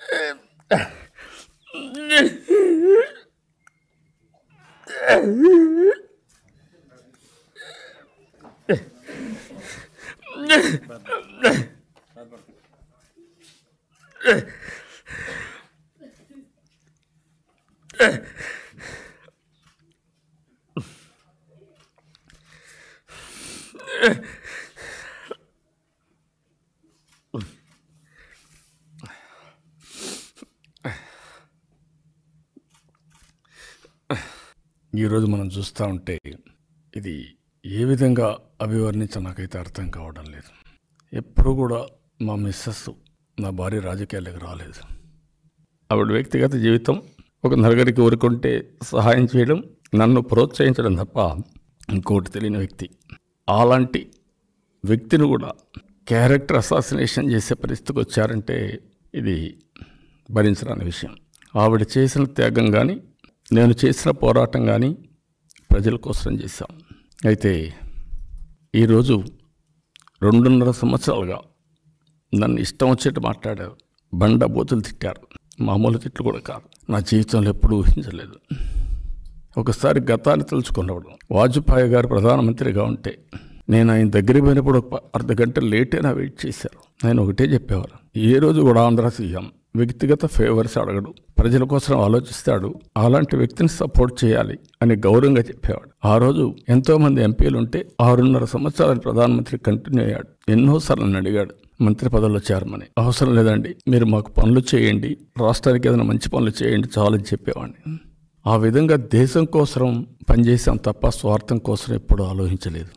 ఈరోజు మనం చూస్తూ ఉంటే ఇది ఏ విధంగా అభివర్ణించ నాకైతే అర్థం కావడం లేదు. ఎప్పుడు కూడా మా మిస్సెస్ నా భార్య రాజకీయాలకు రాలేదు. ఆవిడ వ్యక్తిగత జీవితం ఒక నలుగురికి ఊరుకుంటే సహాయం చేయడం, నన్ను ప్రోత్సహించడం తప్ప ఇంకోటి తెలియని వ్యక్తి. అలాంటి వ్యక్తిని కూడా క్యారెక్టర్ అసాసినేషన్ చేసే పరిస్థితికి వచ్చారంటే ఇది భరించరాని విషయం. ఆవిడ చేసిన త్యాగం కానీ, నేను చేసిన పోరాటం కానీ ప్రజల కోసం చేశాం. అయితే ఈరోజు 2.5 సంవత్సరాలుగా నన్ను ఇష్టం వచ్చేట్టు మాట్లాడారు, బండబూతులు తిట్టారు. మామూలు తిట్లు కూడా కాదు, నా జీవితంలో ఎప్పుడూ ఊహించలేదు. ఒకసారి గతాన్ని తలుచుకున్నప్పుడు వాజ్పేయి గారు ప్రధానమంత్రిగా ఉంటే నేను ఆయన దగ్గరికి పోయినప్పుడు ఒక అర్ధగంట లేటైనా వెయిట్ చేశారు. ఆయన ఒకటే చెప్పేవారు, ఏ రోజు కూడా ఆంధ్ర సీఎం వ్యక్తిగత ఫేవర్స్ అడగడు, ప్రజల కోసం ఆలోచిస్తాడు, అలాంటి వ్యక్తిని సపోర్ట్ చేయాలి అని గౌరవంగా చెప్పేవాడు. ఆ రోజు ఎంతోమంది ఎంపీలు ఉంటే 6.5 సంవత్సరాలు ప్రధానమంత్రి కంటిన్యూ అయ్యాడు. ఎన్నోసార్లు నన్ను అడిగాడు మంత్రి పదవిలో చేరమని. అవసరం లేదండి, మీరు మాకు పనులు చేయండి, రాష్ట్రానికి ఏదైనా మంచి పనులు చేయండి చాలని చెప్పేవాడిని. ఆ విధంగా దేశం కోసం పనిచేసాం తప్ప స్వార్థం కోసం ఎప్పుడూ ఆలోచించలేదు.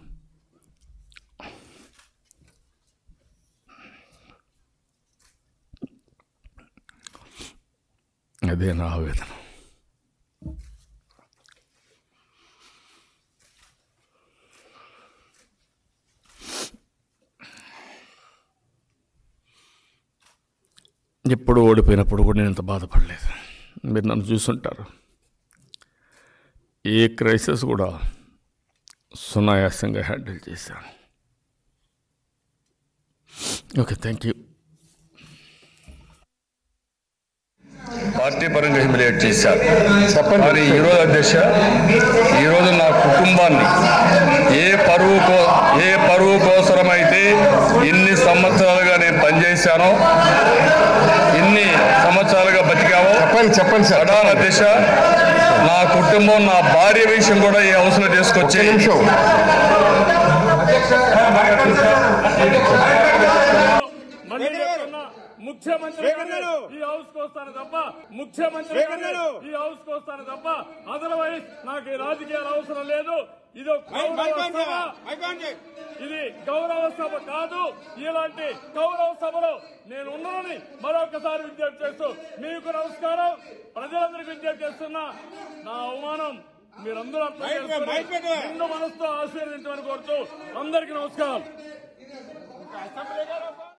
అదే నా ఆవేదన. ఎప్పుడు ఓడిపోయినప్పుడు కూడా నేను ఇంత బాధపడలేదు. మీరు నన్ను చూసుంటారు. ఏ క్రైసిస్ కూడా సునాయాసంగా హ్యాండిల్ చేశాను. Okay, thank you. పార్టీ పరంగా హ్యూమిలియేట్ చేశారు. మరి ఈరోజు అధ్యక్ష, ఈరోజు నా కుటుంబాన్ని ఏ పరువు కోసమైతే ఇన్ని సంవత్సరాలుగా నేను పనిచేశానో, ఇన్ని సంవత్సరాలుగా బతికామో చెప్పండి సార్. ప్రధాన అధ్యక్ష, నా కుటుంబం, నా భార్య విషయం కూడా ఈ అవసరం తీసుకొచ్చే ముఖ్యమంత్రి ఈ హౌస్ కు వస్తాను తప్ప, ముఖ్యమంత్రి ఈ హౌస్ కు వస్తాను తప్ప, అదర్వైజ్ నాకు ఈ రాజకీయాలు అవసరం లేదు. ఇది ఇది గౌరవ సభ కాదు. ఇలాంటి గౌరవ సభలో నేను ఉన్నానని మరొకసారి విజ్ఞప్తి చేస్తూ మీకు నమస్కారం. ప్రజలందరికీ విజ్ఞప్తి చేస్తున్నా, నా అవమానం మీరందరూ అర్థం చేసుకుని నిండు మనసుతో ఆశీర్వదించమని కోరుతూ అందరికీ నమస్కారం.